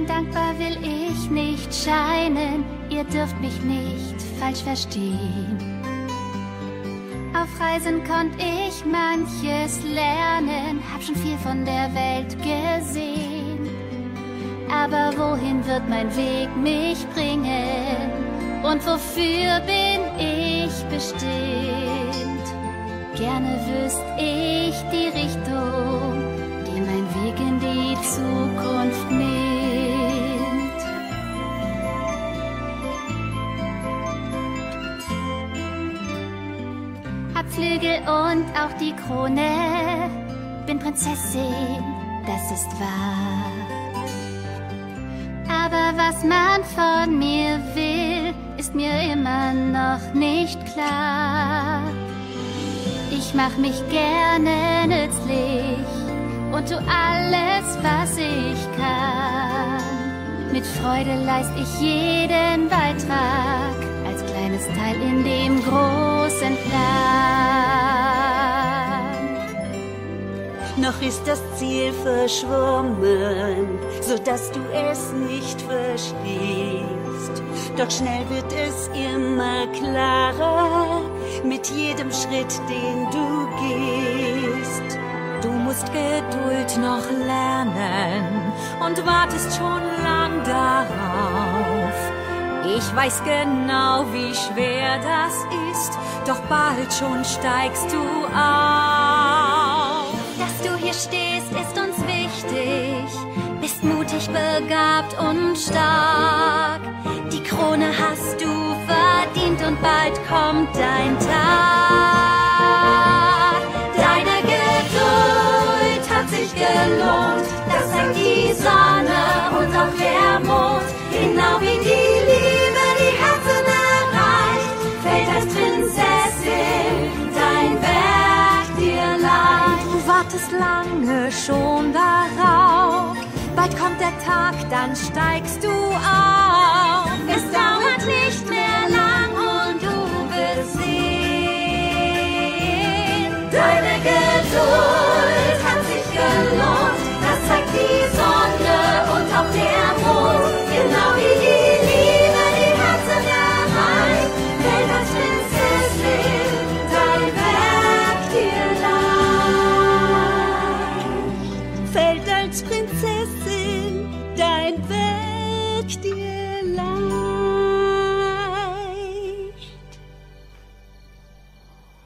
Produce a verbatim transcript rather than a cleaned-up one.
Dankbar will ich nicht scheinen, ihr dürft mich nicht falsch verstehen. Auf Reisen konnt ich manches lernen, hab schon viel von der Welt gesehen. Aber wohin wird mein Weg mich bringen? Und wofür bin ich bestimmt? Gerne wüsst ich die Richtung, die mein Weg in die Zukunft nimmt. Hab Flügel und auch die Krone, bin Prinzessin, das ist wahr. Aber was man von mir will, ist mir immer noch nicht klar. Ich mach mich gerne nützlich und tu alles, was ich kann. Mit Freude leist ich jeden Beitrag als kleines Teil in dem großen Plan. Noch ist das Ziel verschwommen, so dass du es nicht verstehst. Doch schnell wird es immer klarer, mit jedem Schritt, den du gehst. Du musst Geduld noch lernen und wartest schon lang darauf. Ich weiß genau, wie schwer das ist, doch bald schon steigst du auf. Dass du hier stehst, ist uns wichtig, bist mutig, begabt und stark. Die Krone hast du verdient und bald kommt dein Tag. Deine Geduld hat sich gelohnt, das zeigt die Sonne und auch der Mond. Genau wie die Liebe die Herzen erreicht, fällt als Prinzessin dein Werk dir leicht. Du wartest lange schon darauf, bald kommt der Tag, dann steigst du auf. Bis dann.